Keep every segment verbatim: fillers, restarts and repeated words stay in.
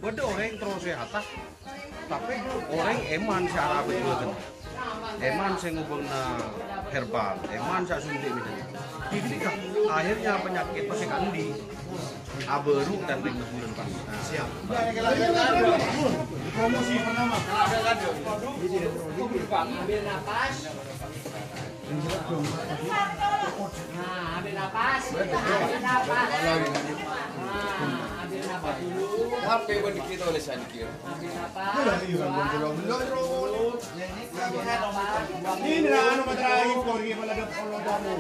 Ada orang terus sehat, tapi orang eman secara betul. Eman saya ngubung na herbal, eman saya suntik misalnya. Jadi kan akhirnya penyakit pasti kandi, aberu dan tinggal depan. Siap. Promosi pertama. Ambil nafas. Nah, ambil nafas. Ambil nafas. Nah, ambil nafas dulu. H P pun kita oleh Sanikir. Ambil nafas. Ini lah anu materahin ko rin pala daw kalau damo.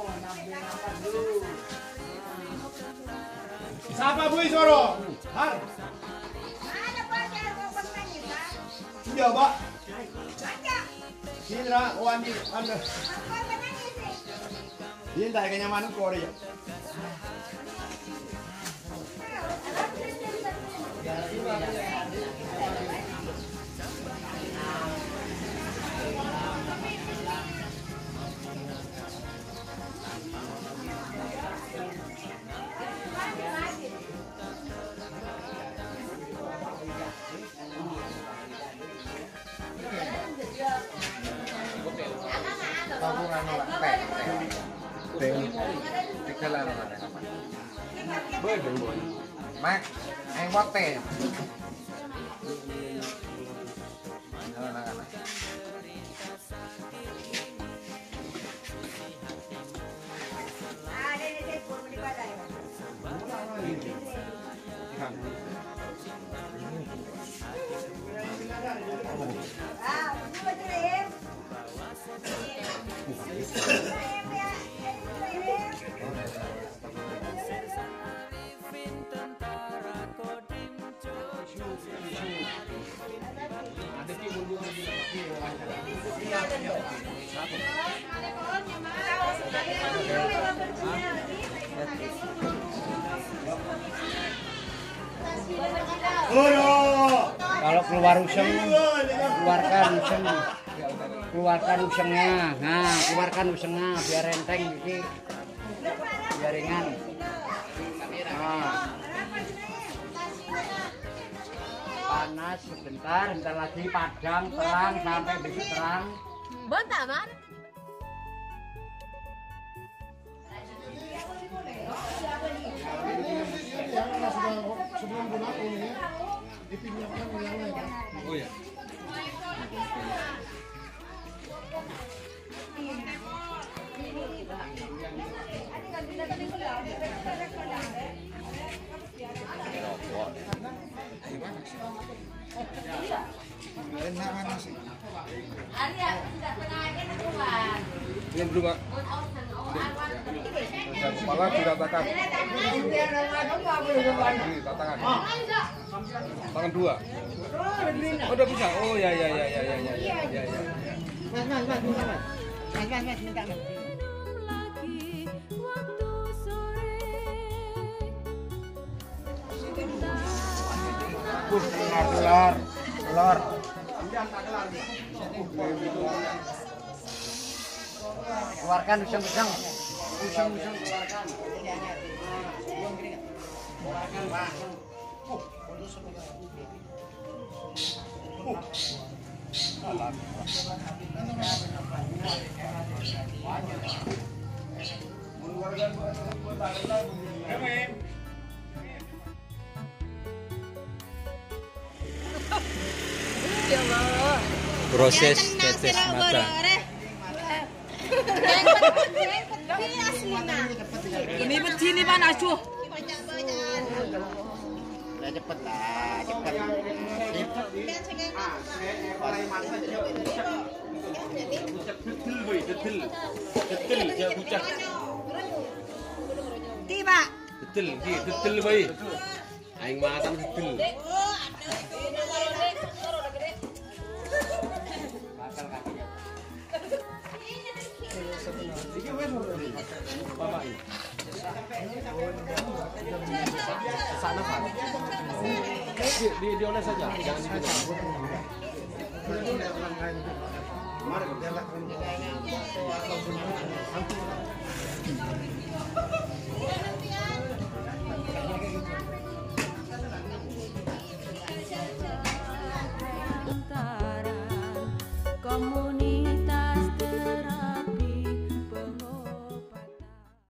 Sapa boy soro? Har. Ada pakai apa nanya pak? Iya, Pak. Baca. Sini lah wan di anda. Apa nanya sih? Ini tak kenyamanan ko rin. Tabungan nolak teh. Teh. Tiga lah mana apa? Boleh boleh. Mak, yang buat teh. Anak-anak. Ada di dapur di balai. Ah, ini betul ya. Kalau keluar useng, keluarkan useng, keluarkan usengnya, nah keluarkan usengnya biar enteng gitu, biar ringan. Nah. Panas sebentar, bentar lagi padam, terang sampai besok terang. Bentar, Man. Sebelum bulan ini dipindahkan ke yang lain. Oh ya. Yang dulu, Pak. Kepala diratakan. Diratakan. Tangan dua. Oh, udah bisa. Oh, ya ya ya ya ya ya. Ya ya. Mas, mas, mas, minta mas. Mas, mas, mas, minta mas. Uh, keluar, keluar, keluarkan usang-usang, usang-usang keluarkan. Proses tetes mata. Ini begini Pak Najuh. Ya cepet lah, cepet. Tiba. Betul, gitu, betul baik. Aing makan betul. Sana Pak. Di di dioles saja, jangan dipotong. Mari, jalan.